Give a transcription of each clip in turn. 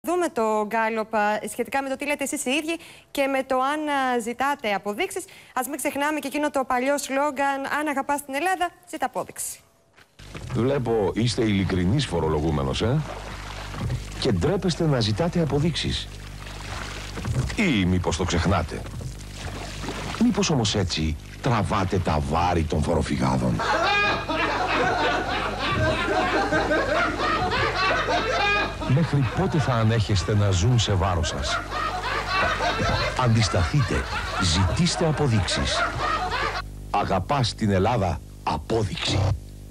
δούμε το γκάλοπ σχετικά με το τι λέτε εσείς οι ίδιοι και με το αν ζητάτε αποδείξεις. Ας μην ξεχνάμε και εκείνο το παλιό σλόγγαν: αν αγαπάς την Ελλάδα, ζήτα απόδειξη. Βλέπω είστε ειλικρινής φορολογούμενος, και ντρέπεστε να ζητάτε αποδείξεις. Ή μήπως το ξεχνάτε? Μήπως όμως έτσι τραβάτε τα βάρη των φοροφυγάδων? Μέχρι πότε θα ανέχεστε να ζουν σε βάρος σας? Αντισταθείτε, ζητήστε αποδείξεις. Αγαπάς την Ελλάδα, απόδειξη.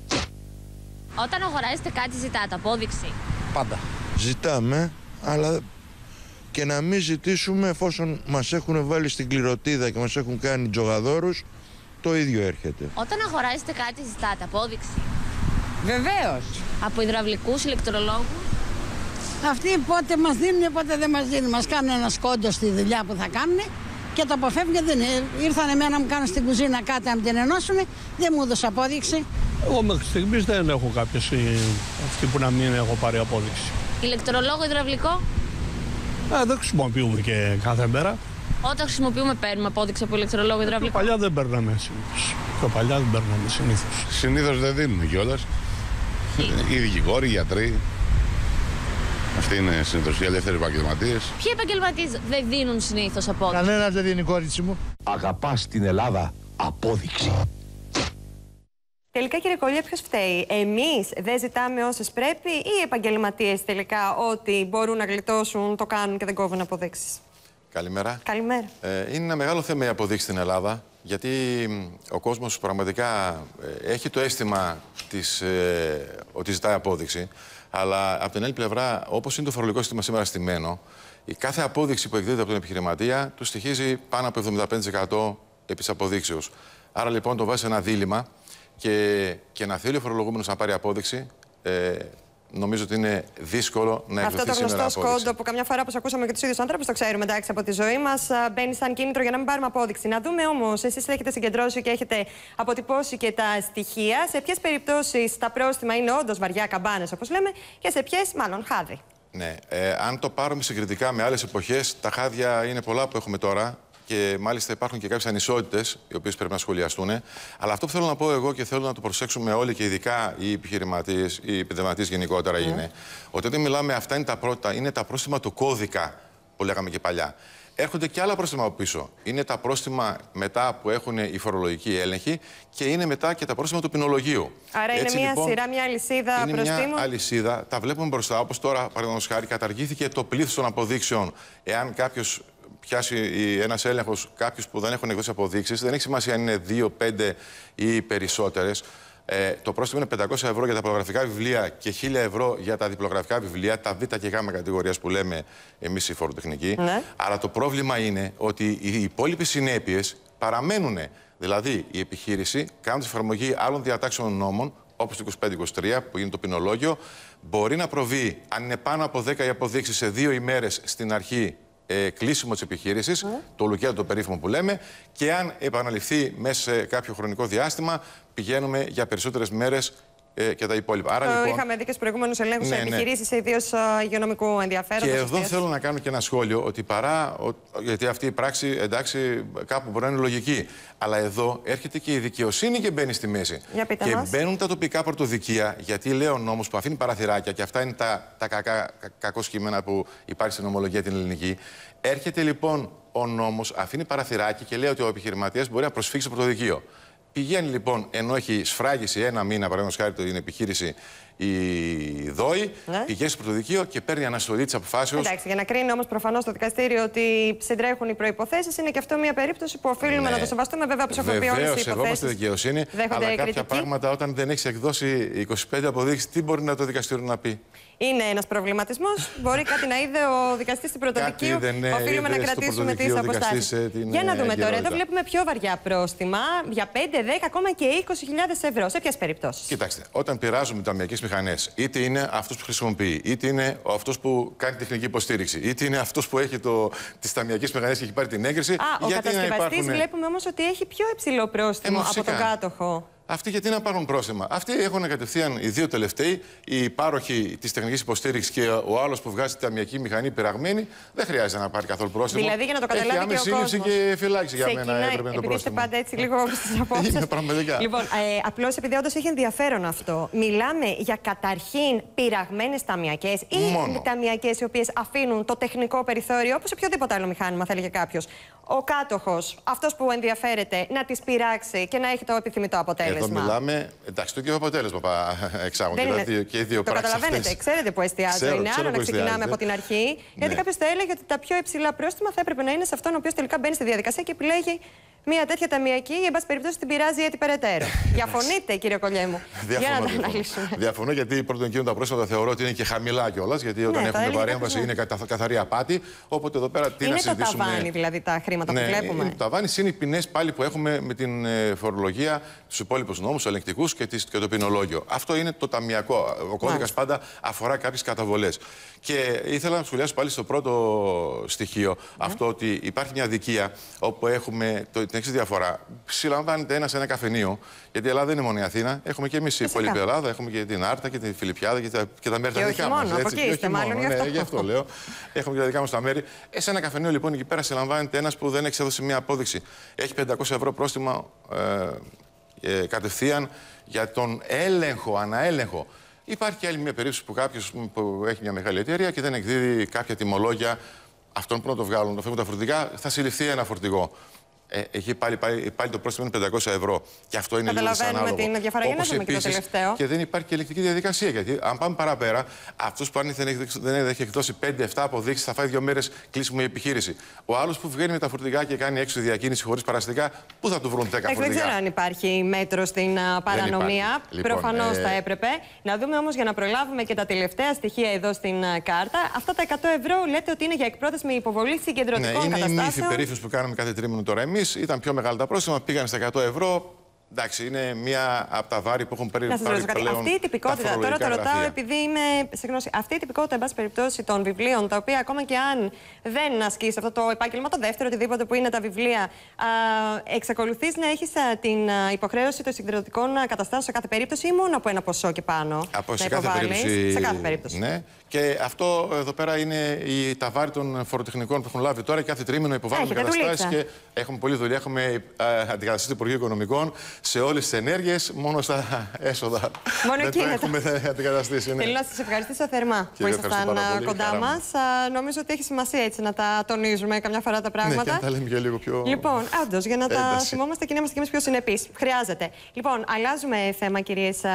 Όταν αγοράζετε κάτι ζητάτε απόδειξη? Πάντα. Ζητάμε, αλλά και να μην ζητήσουμε, εφόσον μας έχουν βάλει στην κληροτίδα και μας έχουν κάνει τζογαδόρους, το ίδιο έρχεται. Όταν αγοράζετε κάτι ζητάτε απόδειξη? Βεβαίως. Από υδραυλικούς, ηλεκτρολόγους? Αυτοί πότε μας δίνουν, πότε δεν μας δίνουν. Μας κάνουν ένα σκόντο στη δουλειά που θα κάνουν και το αποφεύγουν. Δεν ήρθαν εμένα να μου κάνουν στην κουζίνα κάτι να την ενώσουν, δεν μου έδωσε απόδειξη. Εγώ μέχρι στιγμής δεν έχω κάποιος αυτή που να μην έχω πάρει απόδειξη. Ηλεκτρολόγο, υδραυλικό? Δεν χρησιμοποιούμε και κάθε μέρα. Όταν χρησιμοποιούμε παίρνουμε απόδειξη από ηλεκτρολόγο, υδραυλικό? Παλιά δεν παίρναμε συνήθως. Πιο παλιά δεν παίρναμε συνήθως. Συνήθως δεν δίνουν κιόλας. Οι δικηγόροι, οι γιατροί. Αυτοί είναι συνήθως οι ελεύθεροι επαγγελματίες. Ποιοι επαγγελματίες δεν δίνουν συνήθως απόδειξη? Κανένας δεν δίνει, κόριτσι μου. Αγαπάς την Ελλάδα, απόδειξη. Τελικά, κύριε Κολλιέ, ποιος φταίει? Εμείς δεν ζητάμε όσες πρέπει ή οι επαγγελματίες τελικά ό,τι μπορούν να γλιτώσουν το κάνουν και δεν κόβουν αποδείξεις? Καλημέρα. Καλημέρα. Είναι ένα μεγάλο θέμα η αποδείξη στην Ελλάδα, γιατί ο κόσμος πραγματικά έχει το αίσθημα ότι ζητάει απόδειξη, αλλά από την άλλη πλευρά, όπως είναι το φορολογικό σύστημα σήμερα στημένο, η κάθε απόδειξη που εκδίδεται από τον επιχειρηματία του στοιχίζει πάνω από 75% επί της αποδείξεως. Άρα λοιπόν το βάζει σε ένα δίλημμα και να θέλει ο φορολογούμενος να πάρει απόδειξη, νομίζω ότι είναι δύσκολο να εκδοθεί σήμερα απόδειξη. Αυτό το γνωστό σκόντο που καμιά φορά, όπως ακούσαμε και τους ίδιους ανθρώπους, το ξέρουμε εντάξει από τη ζωή μας, μπαίνει σαν κίνητρο για να μην πάρουμε απόδειξη. Να δούμε όμως, εσείς έχετε συγκεντρώσει και έχετε αποτυπώσει και τα στοιχεία, σε ποιες περιπτώσεις τα πρόστιμα είναι όντως βαριά καμπάνες, όπως λέμε, και σε ποιες μάλλον χάδι. Ναι, αν το πάρουμε συγκριτικά με άλλες εποχές, τα χάδια είναι πολλά που έχουμε τώρα. Και μάλιστα υπάρχουν και κάποιες ανισότητες, οι οποίες πρέπει να σχολιαστούν. Αλλά αυτό που θέλω να πω εγώ και θέλω να το προσέξουμε όλοι και ειδικά οι επιχειρηματίες, οι επιδευματίες γενικότερα, είναι ότι όταν μιλάμε αυτά είναι τα πρώτα, είναι τα πρόστιμα του κώδικα που λέγαμε και παλιά. Έρχονται και άλλα πρόστιμα από πίσω. Είναι τα πρόστιμα μετά που έχουν οι φορολογικοί έλεγχοι και είναι μετά και τα πρόστιμα του ποινολογίου. Άρα είναι μια σειρά, μια αλυσίδα προστίμων. Είναι μια αλυσίδα. Τα βλέπουμε μπροστά. Όπως τώρα, παραδείγματος χάρη, καταργήθηκε το πλήθος των αποδείξεων. Εάν κάποιος πιάσει ένας έλεγχος κάποιους που δεν έχουν εκδώσει αποδείξεις, δεν έχει σημασία αν είναι 2, 5 ή περισσότερες. Το πρόστιμο είναι 500 ευρώ για τα πλογραφικά βιβλία και 1.000 ευρώ για τα διπλογραφικά βιβλία, τα Β και Γ κατηγορίας που λέμε εμείς οι φοροτεχνικοί. Ναι. Αλλά το πρόβλημα είναι ότι οι υπόλοιπες συνέπειες παραμένουν. Δηλαδή, η επιχείρηση, κάνοντας εφαρμογή άλλων διατάξεων νόμων, όπως το 25-23, που είναι το ποινολόγιο, μπορεί να προβεί, αν είναι πάνω από 10 οι αποδείξεις, σε 2 ημέρες στην αρχή κλείσιμο της επιχείρησης, το λουκέτο το περίφημο που λέμε, και αν επαναληφθεί μέσα σε κάποιο χρονικό διάστημα, πηγαίνουμε για περισσότερες μέρες και τα υπόλοιπα. Άρα, λοιπόν, είχαμε δει και στους προηγούμενους ελέγχους σε επιχειρήσεις, ιδίως υγειονομικού ενδιαφέροντος. Και εδώ θέλω να κάνω και ένα σχόλιο, ότι γιατί αυτή η πράξη, εντάξει, κάπου μπορεί να είναι λογική, αλλά εδώ έρχεται και η δικαιοσύνη και μπαίνει στη μέση. Και μπαίνουν τα τοπικά πρωτοδικεία, γιατί λέει ο νόμος που αφήνει παραθυράκια, και αυτά είναι τα κακό κείμενα που υπάρχει στην νομολογία την ελληνική. Έρχεται λοιπόν ο νόμος, αφήνει παραθυράκι και λέει ότι ο επιχειρηματίας μπορεί να προσφύγει στο πρωτοδικείο. Πηγαίνει λοιπόν, ενώ έχει σφράγισει ένα μήνα, παραδείγματος χάρη την επιχείρηση η ΔΟΗ, πηγαίνει στο πρωτοδικείο και παίρνει αναστολή της αποφάσεως. Εντάξει, για να κρίνει όμως προφανώς το δικαστήριο ότι συντρέχουν οι προϋποθέσεις, είναι και αυτό μια περίπτωση που οφείλουμε να το σεβαστούμε. Βέβαια, όπως έχουμε πει όλες οι υποθέσεις. Σεβόμαστε δικαιοσύνη, αλλά κάποια πράγματα όταν δεν έχει εκδώσει 25 αποδείξεις, τι μπορεί να το δικαστήριο να πει? Είναι ένας προβληματισμός. Μπορεί κάτι να είδε ο δικαστής στην πρωτοδικείο. Οφείλουμε να κρατήσουμε τις αποστάσεις. Για να δούμε τώρα. Εδώ βλέπουμε πιο βαριά πρόστιμα για 5, 10, ακόμα και 20.000 ευρώ. Σε ποιες περιπτώσεις? Κοιτάξτε, όταν πειράζουμε ταμιακές μηχανές, είτε είναι αυτός που χρησιμοποιεί, είτε είναι αυτός που κάνει τεχνική υποστήριξη, είτε είναι αυτός που έχει τις ταμιακές μηχανές και έχει πάρει την έγκριση. Ο κατασκευαστής βλέπουμε όμως ότι έχει πιο υψηλό πρόστιμο από τον κάτοχο. Αυτοί γιατί να πάρουν πρόστιμα? Αυτοί έχουν κατευθείαν οι δύο τελευταίοι, οι πάροχοι της τεχνικής υποστήριξης και ο άλλος που βγάζει τη ταμιακή μηχανή πειραγμένη, δεν χρειάζεται να πάρει καθόλου πρόστιμο. Δηλαδή, για να το καταλάβει και ο κόσμος. σύλληψη και φυλάκιση για μένα έπρεπε να το πρόστιμο. Επειδή είστε πάντα έτσι λίγο στις απόψεις. Είναι πραγματικά. Λοιπόν, απλώς επειδή όντως έχει ενδιαφέρον αυτό, μιλάμε για καταρχήν πειραγμένες ταμιακές ή ταμιακές οι οποίες αφήνουν το τεχνικό περιθώριο, όπως σε οποιοδήποτε άλλο μηχάνημα θα έλεγε κάποιος, ο κάτοχος, αυτός που ενδιαφέρεται, να τις πειράξει και να έχει το επιθυμητό αποτέλεσμα. Εδώ μιλάμε, εντάξει, το ίδιο αποτέλεσμα εξάγουν και οι δύο το πράξεις. καταλαβαίνετε, ξέρετε που εστιάζω. Είναι άλλο να ξεκινάμε από την αρχή, γιατί κάποιος θα έλεγε ότι τα πιο υψηλά πρόστιμα θα έπρεπε να είναι σε αυτόν ο οποίος τελικά μπαίνει στη διαδικασία και επιλέγει μια τέτοια ταμιακή ή, εν πάση περιπτώσει, την πειράζει έτσι περαιτέρω. Διαφωνείτε, κύριε Κολιέμου? Για να το αναλύσουμε. Διαφωνώ, γιατί πρώτον εκείνο τα πρόστιμα θεωρώ ότι είναι και χαμηλά κιόλας. Γιατί όταν έχουν παρέμβαση είναι καθαρή απάτη. Οπότε εδώ πέρα τι να συζητήσουμε. Είναι το ταβάνι, δηλαδή, τα χρήματα που βλέπουμε. Είναι το ταβάνι, είναι οι ποινές πάλι που έχουμε με την φορολογία, τους υπόλοιπους νόμους, τους ελεγκτικούς και το ποινολόγιο. Αυτό είναι το ταμιακό. Ο κώδικας πάντα αφορά κάποιες καταβολές. Και ήθελα να σχολιάσω πάλι στο πρώτο στοιχείο αυτό ότι υπάρχει μια αδικία όπου έχουμε την εξής διαφορά. Συλλαμβάνεται ένα σε ένα καφενείο, γιατί η Ελλάδα δεν είναι μόνο η Αθήνα. Έχουμε και εμείς η υπόλοιπη Ελλάδα, έχουμε και την Άρτα και την Φιλιππιάδα και τα μέρη τα δικά μας. Από εκεί είστε, μάλλον γι' αυτό λέω. Έχουμε και τα δικά μας τα μέρη. Σε ένα καφενείο λοιπόν εκεί πέρα συλλαμβάνεται ένας που δεν έχει έδωσε μια απόδειξη. Έχει 500 ευρώ πρόστιμα κατευθείαν για τον έλεγχο, αναέλεγχο. Υπάρχει και άλλη μια περίπτωση που κάποιος που έχει μια μεγάλη εταιρεία και δεν εκδίδει κάποια τιμολόγια αυτών που να το βγάλουν, να φεύγουν τα φορτηγά, θα συλληφθεί ένα φορτηγό. Εκεί πάλι το πρόστιμο είναι 500 ευρώ. Και αυτό είναι λίγο δυσανάλογο. Καταλαβαίνουμε την διαφορά. Για να δούμε και το τελευταίο. Και δεν υπάρχει και ελεκτική διαδικασία. Γιατί αν πάμε παραπέρα, αυτός που αν δεν έχει εκδώσει 5-7 αποδείξεις θα φάει 2 μέρες κλείσιμο η επιχείρηση. Ο άλλος που βγαίνει με τα φορτηγά και κάνει έξω διακίνηση χωρίς παραστικά, πού θα του βρουν 10 φορτηγά? Δεν ξέρω αν υπάρχει μέτρο στην παρανομία. Προφανώς θα έπρεπε. Να δούμε όμως, για να προλάβουμε και τα τελευταία στοιχεία εδώ στην κάρτα, αυτά τα 100 ευρώ λέτε ότι είναι για εκπρόθεσμη υποβολή συγκεντρωτικών καταστάσεων. Είναι η μύθη περίφημη που κάναμε κάθε τρίμηνο τώρα εμείς. Ήταν πιο μεγάλα τα πρόστιμα, πήγαν στα 100 ευρώ. Εντάξει, είναι μία από τα βάρη που έχουν πάρει πλέον. Αυτή η τυπικότητα, τώρα το ρωτάω επειδή είμαι σε γνώση, αυτή η τυπικότητα, εν πάση περιπτώσει, των βιβλίων, τα οποία ακόμα και αν δεν ασκείς αυτό το επάγγελμα, το δεύτερο, οτιδήποτε που είναι τα βιβλία, εξακολουθείς να έχεις την υποχρέωση των συγκεντρωτικών καταστάσεων σε κάθε περίπτωση ή μόνο από ένα ποσό και πάνω? Σε κάθε περίπτωση. Ναι. Και αυτό εδώ πέρα είναι τα βάρη των φοροτεχνικών που έχουν λάβει τώρα. Κάθε τρίμηνο υποβάλλουμε καταστάσεις και έχουμε πολλή δουλειά. Έχουμε αντικαταστήσει το Υπουργείο Οικονομικών σε όλες τις ενέργειες, μόνο στα έσοδα. Μόνο εκεί έχουμε αντικαταστήσει. Θέλω να σας ευχαριστήσω θερμά που ήσασταν κοντά μας. Νομίζω ότι έχει σημασία έτσι να τα τονίζουμε καμιά φορά τα πράγματα. Ναι, και να τα λέμε και λίγο πιο. Λοιπόν, όντως, για να τα θυμόμαστε και να είμαστε κι εμείς πιο συνεπείς. Χρειάζεται. Λοιπόν, αλλάζουμε θέμα, κυρίες.